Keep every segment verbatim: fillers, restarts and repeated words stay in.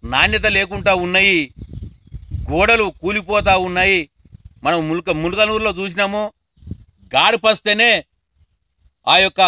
నాణ్యత లేకుండా ఉన్నాయి, గోడలు కూలిపోతూ ఉన్నాయి. మనం ముల్క ముల్కనూరులో చూసినాము, గాడిపస్తేనే ఆ యొక్క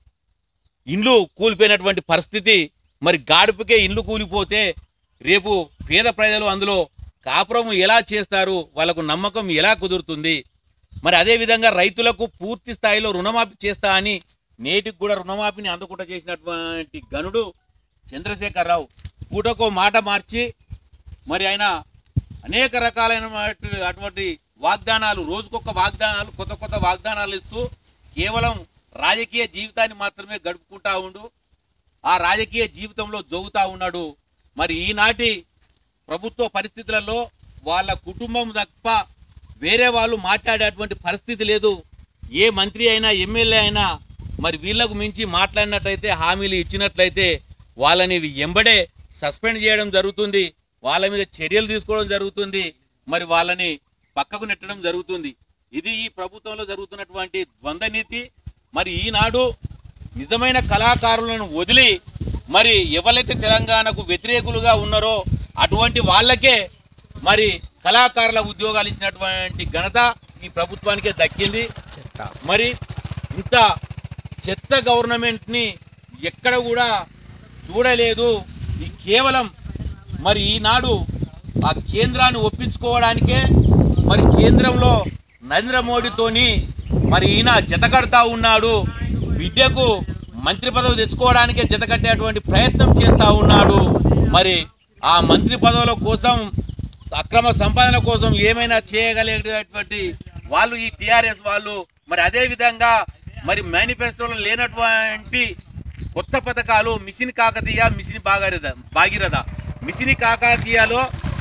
ఇండ్లు కూలిపోయినటువంటి పరిస్థితి. మరి గాడుపుకే ఇండ్లు కూలిపోతే రేపు పేద ప్రజలు అందులో కాపురం ఎలా చేస్తారు, వాళ్ళకు నమ్మకం ఎలా కుదురుతుంది? మరి అదేవిధంగా రైతులకు పూర్తి స్థాయిలో రుణమాఫీ చేస్తా అని నేటికి కూడా రుణమాఫీని అందకుండా చేసినటువంటి గనుడు చంద్రశేఖరరావు పూటకో మాట మార్చి మరి ఆయన అనేక రకాలైన అటువంటి వాగ్దానాలు, రోజుకొక వాగ్దానాలు, కొత్త కొత్త వాగ్దానాలు ఇస్తూ కేవలం రాజకీయ జీవితాన్ని మాత్రమే గడుపుకుంటా ఉండు, ఆ రాజకీయ జీవితంలో జోగుతూ ఉన్నాడు. మరి ఈనాటి ప్రభుత్వ పరిస్థితులలో వాళ్ళ కుటుంబం తప్ప వేరే వాళ్ళు మాట్లాడేటువంటి పరిస్థితి లేదు. ఏ మంత్రి అయినా ఎమ్మెల్యే అయినా మరి వీళ్ళకు మించి మాట్లాడినట్లయితే, హామీలు ఇచ్చినట్లయితే వాళ్ళని ఎంబడే సస్పెండ్ చేయడం జరుగుతుంది, వాళ్ళ మీద చర్యలు తీసుకోవడం జరుగుతుంది, మరి వాళ్ళని పక్కకు నెట్టడం జరుగుతుంది. ఇది ఈ ప్రభుత్వంలో జరుగుతున్నటువంటి ద్వంద్వ నీతి. మరి ఈనాడు నిజమైన కళాకారులను వదిలి మరి ఎవరైతే తెలంగాణకు వ్యతిరేకులుగా ఉన్నారో అటువంటి వాళ్ళకే మరి కళాకారుల ఉద్యోగాలు ఇచ్చినటువంటి ఘనత ఈ ప్రభుత్వానికే దక్కింది. మరి ఇంత చెత్త గవర్నమెంట్ని ఎక్కడ కూడా చూడలేదు. ఈ కేవలం మరి ఈనాడు ఆ కేంద్రాన్ని ఒప్పించుకోవడానికే మరి కేంద్రంలో నరేంద్ర మోడీతోని మరి ఈయన జతకడతా ఉన్నాడు. బిడ్డకు మంత్రి పదవి తెచ్చుకోవడానికే జతకట్టేటువంటి ప్రయత్నం చేస్తూ ఉన్నాడు. మరి ఆ మంత్రి పదవుల కోసం, అక్రమ సంపాదన కోసం ఏమైనా చేయగలిగేటటువంటి వాళ్ళు ఈ టీఆర్ఎస్ వాళ్ళు. మరి అదేవిధంగా మరి మేనిఫెస్టోలో లేనటువంటి కొత్త పథకాలు mission Kakatiya, mission Bhagiratha Bhagiratha mission కాకతీయలో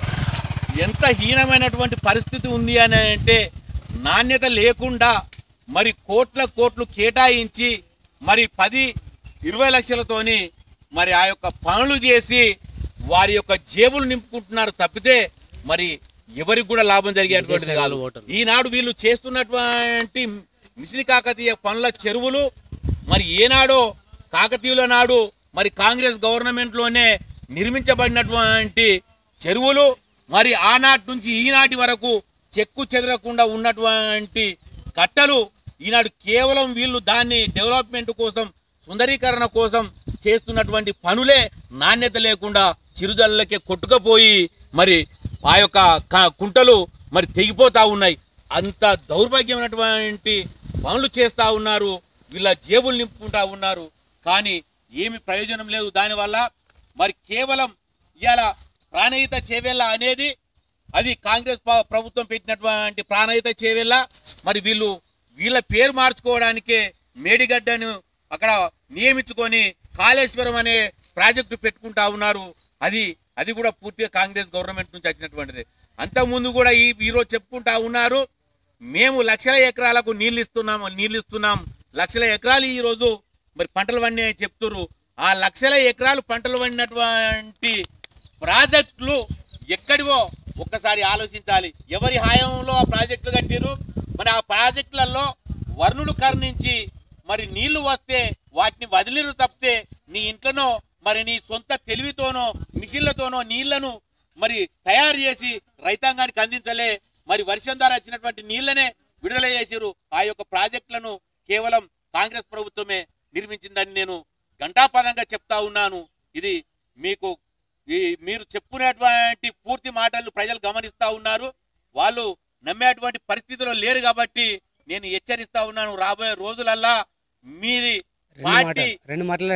ఎంత హీనమైనటువంటి పరిస్థితి ఉంది అని అంటే, నాణ్యత లేకుండా మరి కోట్ల కోట్లు కేటాయించి మరి పది ఇరవై లక్షలతోని మరి ఆ యొక్క పనులు చేసి వారి యొక్క జేబులు నింపుకుంటున్నారు తప్పితే మరి ఎవరికి కూడా లాభం జరిగేటువంటిది కాదు. ఈనాడు వీళ్ళు చేస్తున్నటువంటి మిషన్ కాకతీయ పనుల చెరువులు మరి ఏనాడో కాకతీయుల నాడు మరి కాంగ్రెస్ గవర్నమెంట్లోనే నిర్మించబడినటువంటి చెరువులు, మరి ఆనాటి నుంచి ఈనాటి వరకు చెక్కు చెదరకుండా ఉన్నటువంటి కట్టలు ఈనాడు కేవలం వీళ్ళు దాన్ని డెవలప్మెంట్ కోసం, సుందరీకరణ కోసం చేస్తున్నటువంటి పనులే నాణ్యత లేకుండా చిరుజల్లకే కొట్టుకపోయి మరి ఆ యొక్క కుంటలు మరి తెగిపోతూ ఉన్నాయి. అంత దౌర్భాగ్యమైనటువంటి పనులు చేస్తూ ఉన్నారు, వీళ్ళ జేబులు నింపుకుంటూ ఉన్నారు. కానీ ఏమి ప్రయోజనం లేదు దానివల్ల. మరి కేవలం ఇవాళ ప్రాణహిత చేవెళ్ళ అనేది అది కాంగ్రెస్ ప్రభుత్వం పెట్టినటువంటి ప్రాణహిత చేవెళ్ళ. మరి వీళ్ళు వీళ్ళ పేరు మార్చుకోవడానికే మేడిగడ్డను అక్కడ నియమించుకొని కాళేశ్వరం అనే ప్రాజెక్టు పెట్టుకుంటా ఉన్నారు. అది అది కూడా పూర్తిగా కాంగ్రెస్ గవర్నమెంట్ నుంచి వచ్చినటువంటిది. అంతకుముందు కూడా ఈ ఈరోజు చెప్పుకుంటా ఉన్నారు, మేము లక్షల ఎకరాలకు నీళ్ళు ఇస్తున్నాము నీళ్ళు ఇస్తున్నాం లక్షల ఎకరాలు ఈరోజు మరి పంటలు పండి చెప్తున్నారు. ఆ లక్షల ఎకరాలు పంటలు పండినటువంటి ప్రాజెక్టులు ఎక్కడివో ఒక్కసారి ఆలోచించాలి. ఎవరి హాయంలో ఆ ప్రాజెక్టులు కట్టిరు? మరి ఆ ప్రాజెక్టులలో వర్ణులు కర్ణించి మరి నీళ్లు వస్తే వాటిని వదిలిరు తప్పితే నీ ఇంట్లోనో మరి నీ సొంత తెలివితోనో మిషన్లతోనో నీళ్లను మరి తయారు చేసి రైతాంగానికి అందించలే. మరి వర్షం ద్వారా వచ్చినటువంటి నీళ్లనే విడుదల చేసిరు. ఆ యొక్క ప్రాజెక్టులను కేవలం కాంగ్రెస్ ప్రభుత్వమే నిర్మించిందని నేను ఘంటాపదంగా చెప్తా ఉన్నాను. ఇది మీకు ఈ మీరు చెప్పుకునేటువంటి పూర్తి మాటలు ప్రజలు గమనిస్తూ ఉన్నారు. వాళ్ళు నమ్మేటువంటి పరిస్థితిలో లేరు కాబట్టి నేను హెచ్చరిస్తా ఉన్నాను. రాబోయే రోజులల్లా మీది పార్టీ రెండు మాటలు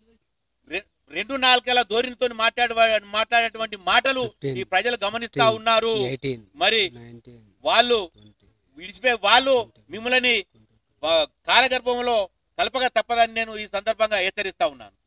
రెండు నాలుగేళ్ల ధోరణితో మాట్లాడే మాట్లాడేటువంటి మాటలు ఈ ప్రజలు గమనిస్తా ఉన్నారు. మరి వాళ్ళు విడిచిపోయి వాళ్ళు మిమ్మల్ని కాలగర్భంలో కలపక తప్పదని నేను ఈ సందర్భంగా హెచ్చరిస్తా ఉన్నాను.